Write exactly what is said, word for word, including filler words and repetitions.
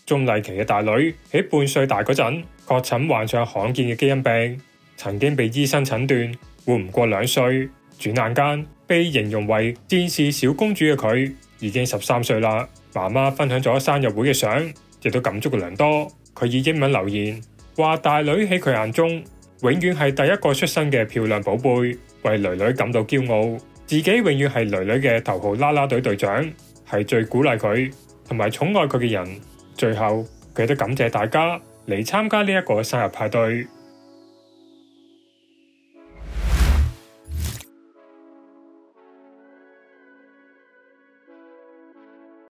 鍾麗淇嘅大女喺半歲大嗰陣確診患上罕見嘅基因病，曾經被醫生診斷活唔過兩歲。轉眼間被形容為戰士小公主嘅佢已經十三歲啦。媽媽分享咗生日會嘅相，亦都感觸良多。佢以英文留言話：大女喺佢眼中永遠係第一個出生嘅漂亮寶貝，為囡囡感到驕傲，自己永遠係囡囡嘅頭號啦啦隊隊長，係最鼓勵佢同埋寵愛佢嘅人。最後佢都感謝大家嚟參加呢一個生日派對。